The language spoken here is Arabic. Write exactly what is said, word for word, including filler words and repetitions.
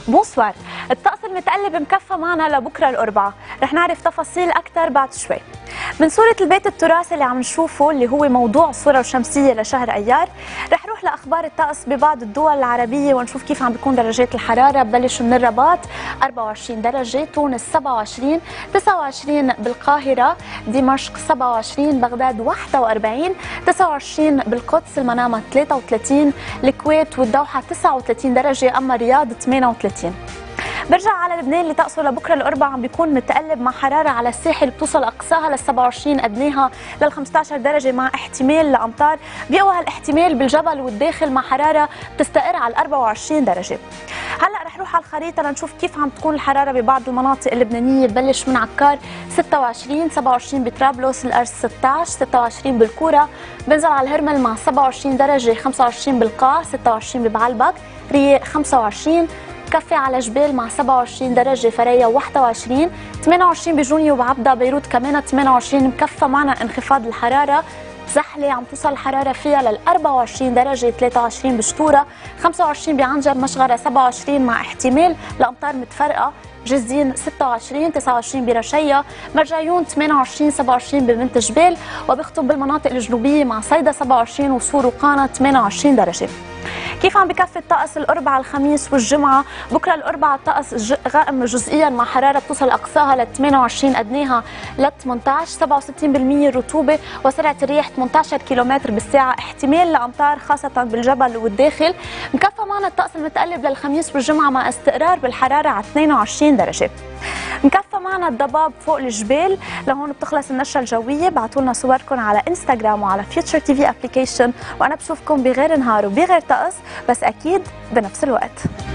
بونسوار. الطقس المتقلب مكفى معنا لبكره الاربعاء، رح نعرف تفاصيل اكثر بعد شوي. من صورة البيت التراثي اللي عم نشوفه اللي هو موضوع الصورة الشمسية لشهر ايار، رح نروح لاخبار الطقس ببعض الدول العربية ونشوف كيف عم بيكون درجات الحرارة. ببلش من الرباط أربعة وعشرين درجة، تونس سبعة وعشرين، تسعة وعشرين بالقاهرة، دمشق سبعة وعشرين، بغداد واحد وأربعين، تسعة وعشرين بالقدس، المنامة ثلاثة وثلاثين، الكويت والدوحة تسعة وثلاثين درجة، اما الرياض ثمانية وثلاثين. برجع على لبنان اللي طقسه لبكره الاربعاء عم بيكون متقلب مع حراره على الساحل بتوصل اقصاها لل سبعة وعشرين، ادناها لل خمسة عشر درجه مع احتمال لامطار. بيقوى هالاحتمال بالجبل والداخل مع حراره بتستقر على أربعة وعشرين درجه. هلا رح نروح على الخريطه لنشوف كيف عم تكون الحراره ببعض المناطق اللبنانيه. ببلش من عكار ستة وعشرين، سبعة وعشرين بطرابلس، الأرز ستة عشر، ستة وعشرين بالكوره، بنزل على الهرمل مع سبعة وعشرين درجه، خمسة وعشرين بالقاع، ستة وعشرين ببعلبك، رياق خمسة وعشرين، كفي على جبال مع سبعة وعشرين درجة، فريا واحد وعشرين، ثمانية وعشرين بجوني وبعبدا، بيروت كمان ثمانية وعشرين، مكفى معنا انخفاض الحرارة. زحلة عم توصل الحرارة فيها لل أربعة وعشرين درجة، ثلاثة وعشرين بشطورة، خمسة وعشرين بعنجر، مشغرة سبعة وعشرين مع احتمال لأمطار متفرقة، جزين ستة وعشرين، تسعة وعشرين برشية، مرجعيون ثمانية وعشرين، سبعة وعشرين ببنت جبال، وبيختم بالمناطق الجنوبية مع صيدا سبعة وعشرين وصور وقانا ثمانية وعشرين درجة. كيف عم بكفي الطقس الاربعاء، الخميس والجمعه؟ بكره الاربعاء الطقس غائم جزئيا مع حراره بتوصل اقصاها ل ثمانية وعشرين، ادناها ل ثمانية عشر، سبعة وستين بالمئة رطوبه، وسرعه الرياح ثمانية عشر كيلومتر بالساعه، احتمال لامطار خاصه بالجبل والداخل. مكفى معنا الطقس المتقلب للخميس والجمعه مع استقرار بالحراره على اثنين وعشرين درجه. مكفى معنا الضباب فوق الجبال. لهون بتخلص النشره الجويه. ابعتوا لنا صوركم على انستغرام وعلى فيوتشر تي في ابلكيشن، وانا بشوفكم بغير نهار وبغير طقس، بس اكيد بنفس الوقت.